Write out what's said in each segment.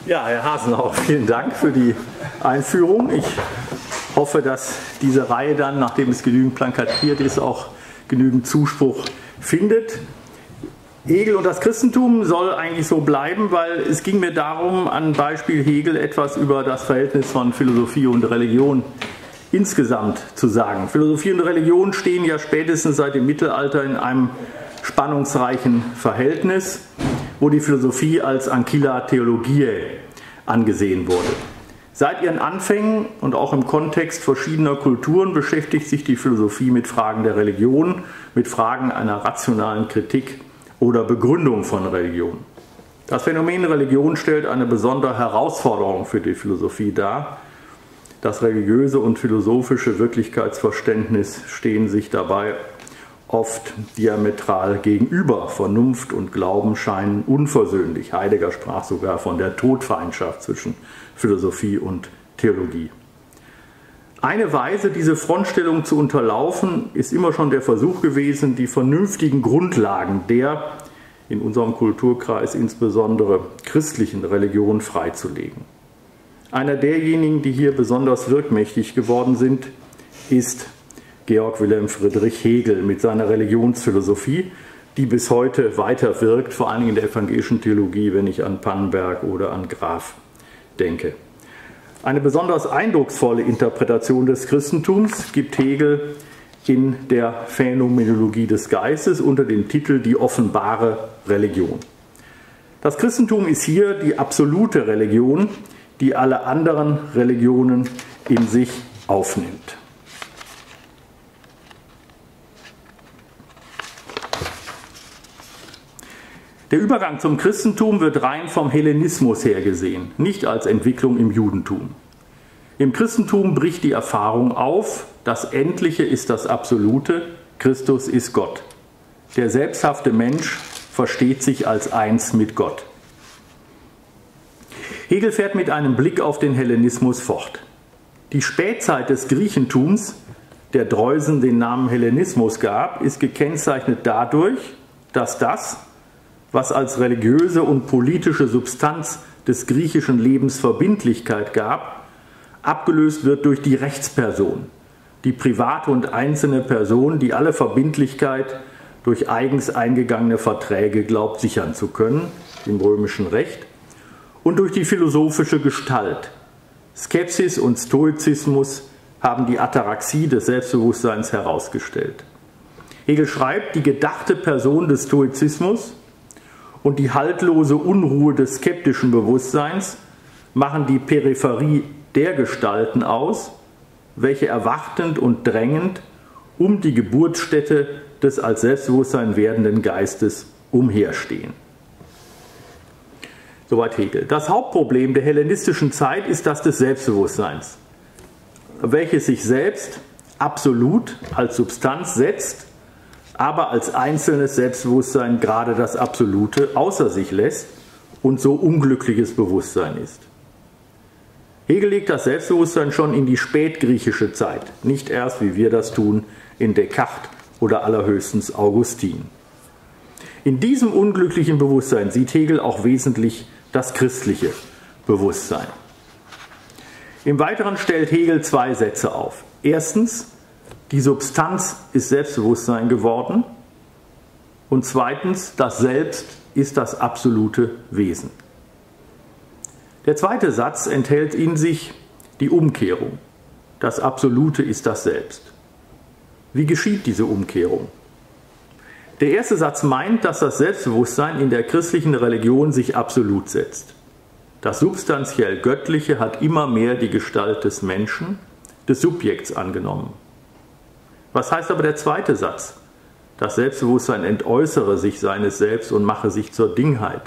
Ja, Herr Hasenauer, vielen Dank für die Einführung. Ich hoffe, dass diese Reihe dann, nachdem es genügend plakatiert ist, auch genügend Zuspruch findet. Hegel und das Christentum soll eigentlich so bleiben, weil es ging mir darum, an Beispiel Hegel etwas über das Verhältnis von Philosophie und Religion insgesamt zu sagen. Philosophie und Religion stehen ja spätestens seit dem Mittelalter in einem spannungsreichen Verhältnis, wo die Philosophie als Ancilla Theologiae angesehen wurde. Seit ihren Anfängen und auch im Kontext verschiedener Kulturen beschäftigt sich die Philosophie mit Fragen der Religion, mit Fragen einer rationalen Kritik oder Begründung von Religion. Das Phänomen Religion stellt eine besondere Herausforderung für die Philosophie dar. Das religiöse und philosophische Wirklichkeitsverständnis stehen sich dabei oft diametral gegenüber. Vernunft und Glauben scheinen unversöhnlich. Heidegger sprach sogar von der Todfeindschaft zwischen Philosophie und Theologie. Eine Weise, diese Frontstellung zu unterlaufen, ist immer schon der Versuch gewesen, die vernünftigen Grundlagen der, in unserem Kulturkreis insbesondere christlichen Religion freizulegen. Einer derjenigen, die hier besonders wirkmächtig geworden sind, ist Georg Wilhelm Friedrich Hegel mit seiner Religionsphilosophie, die bis heute weiter wirkt, vor allem in der evangelischen Theologie, wenn ich an Pannenberg oder an Graf denke. Eine besonders eindrucksvolle Interpretation des Christentums gibt Hegel in der Phänomenologie des Geistes unter dem Titel Die offenbare Religion. Das Christentum ist hier die absolute Religion, die alle anderen Religionen in sich aufnimmt. Der Übergang zum Christentum wird rein vom Hellenismus her gesehen, nicht als Entwicklung im Judentum. Im Christentum bricht die Erfahrung auf, das Endliche ist das Absolute, Christus ist Gott. Der selbsthafte Mensch versteht sich als eins mit Gott. Hegel fährt mit einem Blick auf den Hellenismus fort. Die Spätzeit des Griechentums, der Dreusen den Namen Hellenismus gab, ist gekennzeichnet dadurch, dass das, was als religiöse und politische Substanz des griechischen Lebens Verbindlichkeit gab, abgelöst wird durch die Rechtsperson, die private und einzelne Person, die alle Verbindlichkeit durch eigens eingegangene Verträge glaubt sichern zu können, im römischen Recht, und durch die philosophische Gestalt. Skepsis und Stoizismus haben die Ataraxie des Selbstbewusstseins herausgestellt. Hegel schreibt, die gedachte Person des Stoizismus und die haltlose Unruhe des skeptischen Bewusstseins machen die Peripherie der Gestalten aus, welche erwartend und drängend um die Geburtsstätte des als Selbstbewusstsein werdenden Geistes umherstehen. Soweit Hegel. Das Hauptproblem der hellenistischen Zeit ist das des Selbstbewusstseins, welches sich selbst absolut als Substanz setzt, aber als einzelnes Selbstbewusstsein gerade das Absolute außer sich lässt und so unglückliches Bewusstsein ist. Hegel legt das Selbstbewusstsein schon in die spätgriechische Zeit, nicht erst, wie wir das tun, in Descartes oder allerhöchstens Augustin. In diesem unglücklichen Bewusstsein sieht Hegel auch wesentlich das christliche Bewusstsein. Im Weiteren stellt Hegel zwei Sätze auf. Erstens, die Substanz ist Selbstbewusstsein geworden. Und zweitens, das Selbst ist das absolute Wesen. Der zweite Satz enthält in sich die Umkehrung. Das Absolute ist das Selbst. Wie geschieht diese Umkehrung? Der erste Satz meint, dass das Selbstbewusstsein in der christlichen Religion sich absolut setzt. Das substanziell Göttliche hat immer mehr die Gestalt des Menschen, des Subjekts angenommen. Was heißt aber der zweite Satz? Das Selbstbewusstsein entäußere sich seines Selbst und mache sich zur Dingheit.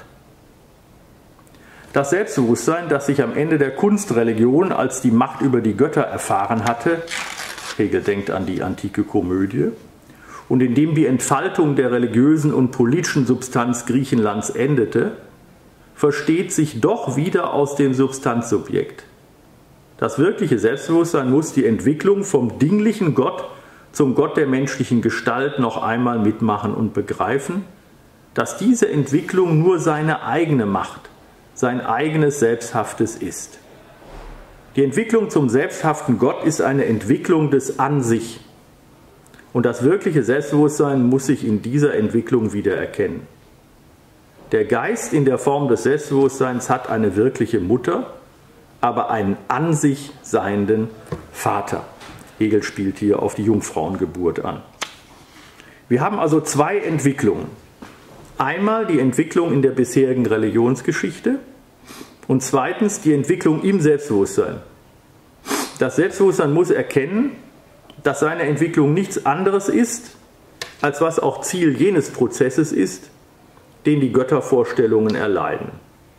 Das Selbstbewusstsein, das sich am Ende der Kunstreligion als die Macht über die Götter erfahren hatte, Hegel denkt an die antike Komödie, und in dem die Entfaltung der religiösen und politischen Substanz Griechenlands endete, versteht sich doch wieder aus dem Substanzsubjekt. Das wirkliche Selbstbewusstsein muss die Entwicklung vom dinglichen Gott zum Gott der menschlichen Gestalt noch einmal mitmachen und begreifen, dass diese Entwicklung nur seine eigene Macht, sein eigenes selbsthaftes Ist. Die Entwicklung zum selbsthaften Gott ist eine Entwicklung des An sich. Und das wirkliche Selbstbewusstsein muss sich in dieser Entwicklung wiedererkennen. Der Geist in der Form des Selbstbewusstseins hat eine wirkliche Mutter, aber einen an sich seienden Vater. Hegel spielt hier auf die Jungfrauengeburt an. Wir haben also zwei Entwicklungen. Einmal die Entwicklung in der bisherigen Religionsgeschichte und zweitens die Entwicklung im Selbstbewusstsein. Das Selbstbewusstsein muss erkennen, dass seine Entwicklung nichts anderes ist, als was auch Ziel jenes Prozesses ist, den die Göttervorstellungen erleiden.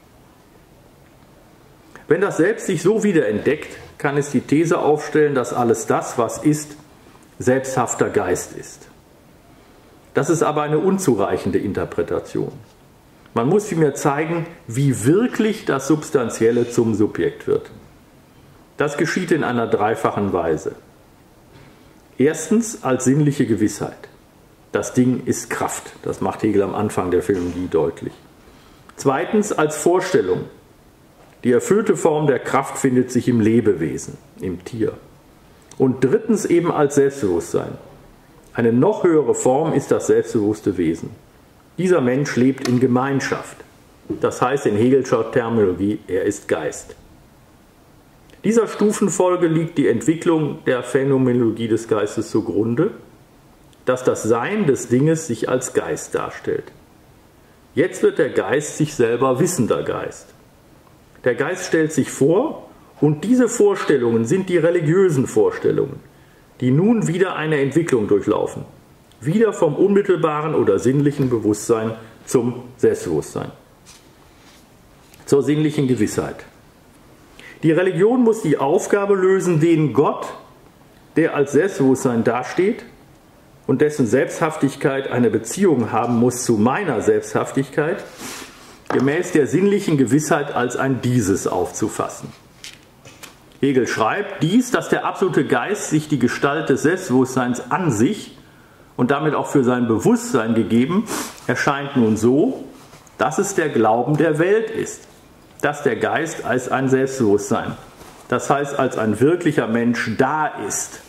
Wenn das Selbst sich so wiederentdeckt, kann es die These aufstellen, dass alles das, was ist, selbsthafter Geist ist. Das ist aber eine unzureichende Interpretation. Man muss vielmehr zeigen, wie wirklich das Substanzielle zum Subjekt wird. Das geschieht in einer dreifachen Weise. Erstens als sinnliche Gewissheit. Das Ding ist Kraft. Das macht Hegel am Anfang der Phänomenologie deutlich. Zweitens als Vorstellung. Die erfüllte Form der Kraft findet sich im Lebewesen, im Tier. Und drittens eben als Selbstbewusstsein. Eine noch höhere Form ist das selbstbewusste Wesen. Dieser Mensch lebt in Gemeinschaft. Das heißt in Hegelscher Terminologie, er ist Geist. Dieser Stufenfolge liegt die Entwicklung der Phänomenologie des Geistes zugrunde, dass das Sein des Dinges sich als Geist darstellt. Jetzt wird der Geist sich selber wissender Geist. Der Geist stellt sich vor und diese Vorstellungen sind die religiösen Vorstellungen, die nun wieder eine Entwicklung durchlaufen. Wieder vom unmittelbaren oder sinnlichen Bewusstsein zum Selbstbewusstsein. Zur sinnlichen Gewissheit. Die Religion muss die Aufgabe lösen, den Gott, der als Selbstbewusstsein dasteht und dessen Selbsthaftigkeit eine Beziehung haben muss zu meiner Selbsthaftigkeit, gemäß der sinnlichen Gewissheit als ein Dieses aufzufassen. Hegel schreibt, dies, dass der absolute Geist sich die Gestalt des Selbstbewusstseins an sich und damit auch für sein Bewusstsein gegeben, erscheint nun so, dass es der Glauben der Welt ist, dass der Geist als ein Selbstbewusstsein, das heißt als ein wirklicher Mensch da ist,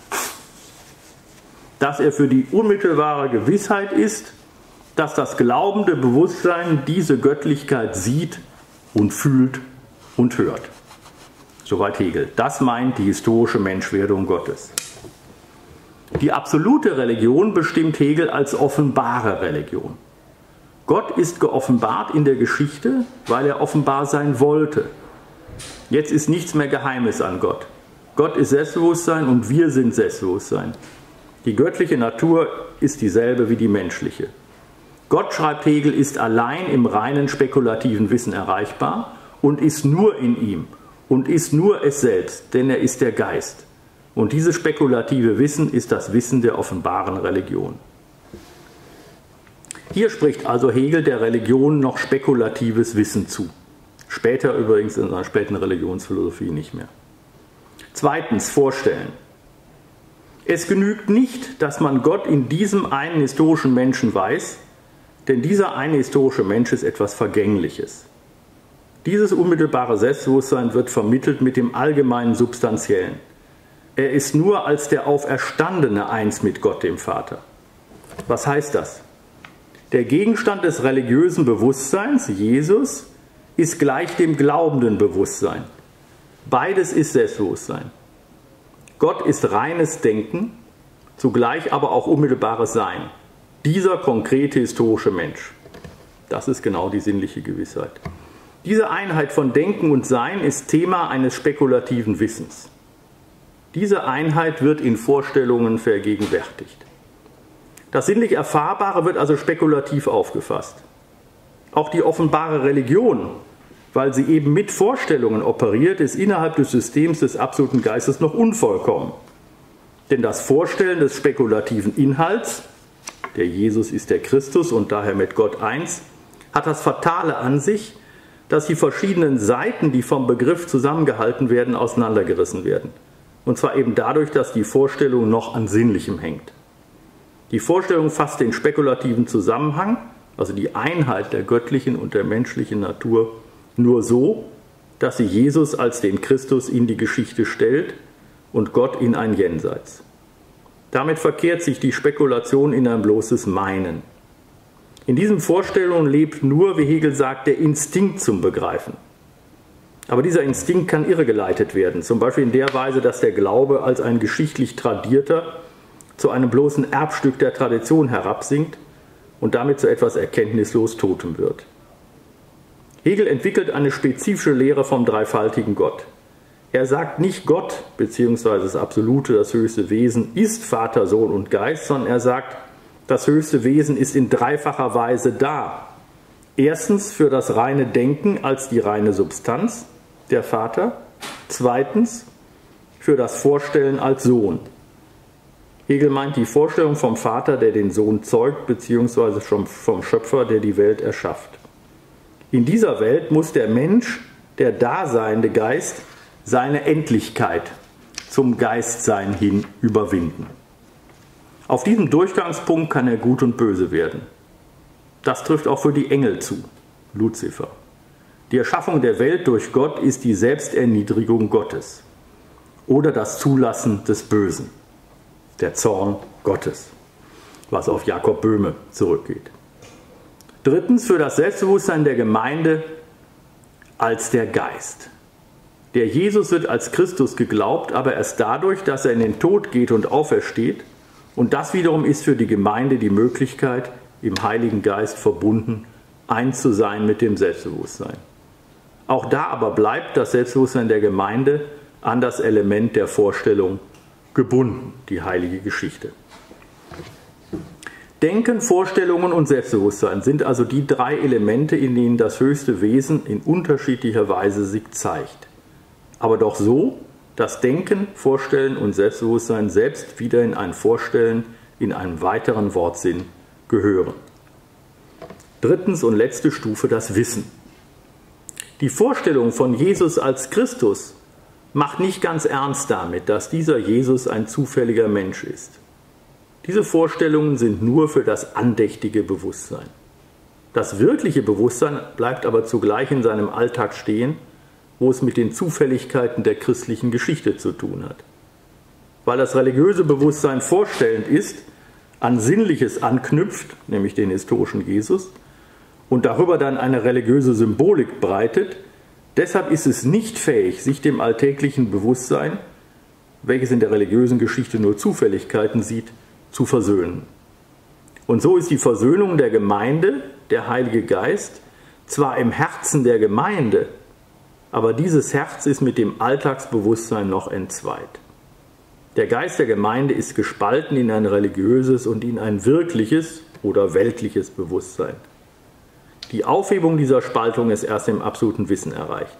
dass er für die unmittelbare Gewissheit ist, dass das glaubende Bewusstsein diese Göttlichkeit sieht und fühlt und hört. Soweit Hegel. Das meint die historische Menschwerdung Gottes. Die absolute Religion bestimmt Hegel als offenbare Religion. Gott ist geoffenbart in der Geschichte, weil er offenbar sein wollte. Jetzt ist nichts mehr Geheimes an Gott. Gott ist Selbstbewusstsein und wir sind Selbstbewusstsein. Die göttliche Natur ist dieselbe wie die menschliche. Gott, schreibt Hegel, ist allein im reinen spekulativen Wissen erreichbar und ist nur in ihm und ist nur es selbst, denn er ist der Geist. Und dieses spekulative Wissen ist das Wissen der offenbaren Religion. Hier spricht also Hegel der Religion noch spekulatives Wissen zu. Später übrigens in seiner späten Religionsphilosophie nicht mehr. Zweitens, vorstellen. Es genügt nicht, dass man Gott in diesem einen historischen Menschen weiß, denn dieser eine historische Mensch ist etwas Vergängliches. Dieses unmittelbare Selbstbewusstsein wird vermittelt mit dem allgemeinen Substanziellen. Er ist nur als der Auferstandene eins mit Gott, dem Vater. Was heißt das? Der Gegenstand des religiösen Bewusstseins, Jesus, ist gleich dem glaubenden Bewusstsein. Beides ist Selbstbewusstsein. Gott ist reines Denken, zugleich aber auch unmittelbares Sein. Dieser konkrete historische Mensch. Das ist genau die sinnliche Gewissheit. Diese Einheit von Denken und Sein ist Thema eines spekulativen Wissens. Diese Einheit wird in Vorstellungen vergegenwärtigt. Das sinnlich Erfahrbare wird also spekulativ aufgefasst. Auch die offenbare Religion, weil sie eben mit Vorstellungen operiert, ist innerhalb des Systems des absoluten Geistes noch unvollkommen. Denn das Vorstellen des spekulativen Inhalts, der Jesus ist der Christus und daher mit Gott eins, hat das Fatale an sich, dass die verschiedenen Seiten, die vom Begriff zusammengehalten werden, auseinandergerissen werden. Und zwar eben dadurch, dass die Vorstellung noch an Sinnlichem hängt. Die Vorstellung fasst den spekulativen Zusammenhang, also die Einheit der göttlichen und der menschlichen Natur, nur so, dass sie Jesus als den Christus in die Geschichte stellt und Gott in ein Jenseits. Damit verkehrt sich die Spekulation in ein bloßes Meinen. In diesen Vorstellungen lebt nur, wie Hegel sagt, der Instinkt zum Begreifen. Aber dieser Instinkt kann irregeleitet werden, zum Beispiel in der Weise, dass der Glaube als ein geschichtlich tradierter zu einem bloßen Erbstück der Tradition herabsinkt und damit zu etwas erkenntnislos Totem wird. Hegel entwickelt eine spezifische Lehre vom dreifaltigen Gott. Er sagt nicht Gott, beziehungsweise das Absolute, das höchste Wesen, ist Vater, Sohn und Geist, sondern er sagt, das höchste Wesen ist in dreifacher Weise da. Erstens für das reine Denken als die reine Substanz, der Vater. Zweitens für das Vorstellen als Sohn. Hegel meint die Vorstellung vom Vater, der den Sohn zeugt, beziehungsweise vom Schöpfer, der die Welt erschafft. In dieser Welt muss der Mensch, der daseinende Geist, seine Endlichkeit zum Geistsein hin überwinden. Auf diesem Durchgangspunkt kann er gut und böse werden. Das trifft auch für die Engel zu, Luzifer. Die Erschaffung der Welt durch Gott ist die Selbsterniedrigung Gottes oder das Zulassen des Bösen, der Zorn Gottes, was auf Jakob Böhme zurückgeht. Drittens für das Selbstbewusstsein der Gemeinde als der Geist. Der Jesus wird als Christus geglaubt, aber erst dadurch, dass er in den Tod geht und aufersteht. Und das wiederum ist für die Gemeinde die Möglichkeit, im Heiligen Geist verbunden, eins zu sein mit dem Selbstbewusstsein. Auch da aber bleibt das Selbstbewusstsein der Gemeinde an das Element der Vorstellung gebunden, die heilige Geschichte. Denken, Vorstellungen und Selbstbewusstsein sind also die drei Elemente, in denen das höchste Wesen in unterschiedlicher Weise sich zeigt. Aber doch so, dass Denken, Vorstellen und Selbstbewusstsein selbst wieder in ein Vorstellen, in einen weiteren Wortsinn gehören. Drittens und letzte Stufe das Wissen. Die Vorstellung von Jesus als Christus macht nicht ganz ernst damit, dass dieser Jesus ein zufälliger Mensch ist. Diese Vorstellungen sind nur für das andächtige Bewusstsein. Das wirkliche Bewusstsein bleibt aber zugleich in seinem Alltag stehen, wo es mit den Zufälligkeiten der christlichen Geschichte zu tun hat. Weil das religiöse Bewusstsein vorstellend ist, an Sinnliches anknüpft, nämlich den historischen Jesus, und darüber dann eine religiöse Symbolik breitet, deshalb ist es nicht fähig, sich dem alltäglichen Bewusstsein, welches in der religiösen Geschichte nur Zufälligkeiten sieht, zu versöhnen. Und so ist die Versöhnung der Gemeinde, der Heilige Geist, zwar im Herzen der Gemeinde, aber dieses Herz ist mit dem Alltagsbewusstsein noch entzweit. Der Geist der Gemeinde ist gespalten in ein religiöses und in ein wirkliches oder weltliches Bewusstsein. Die Aufhebung dieser Spaltung ist erst im absoluten Wissen erreicht.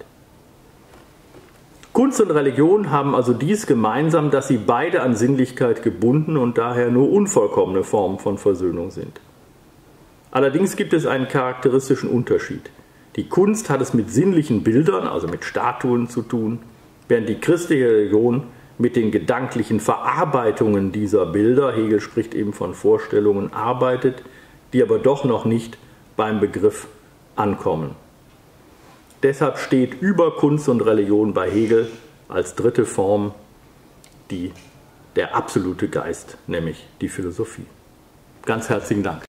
Kunst und Religion haben also dies gemeinsam, dass sie beide an Sinnlichkeit gebunden und daher nur unvollkommene Formen von Versöhnung sind. Allerdings gibt es einen charakteristischen Unterschied. Die Kunst hat es mit sinnlichen Bildern, also mit Statuen zu tun, während die christliche Religion mit den gedanklichen Verarbeitungen dieser Bilder, Hegel spricht eben von Vorstellungen, arbeitet, die aber doch noch nicht beim Begriff ankommen. Deshalb steht über Kunst und Religion bei Hegel als dritte Form der absolute Geist, nämlich die Philosophie. Ganz herzlichen Dank.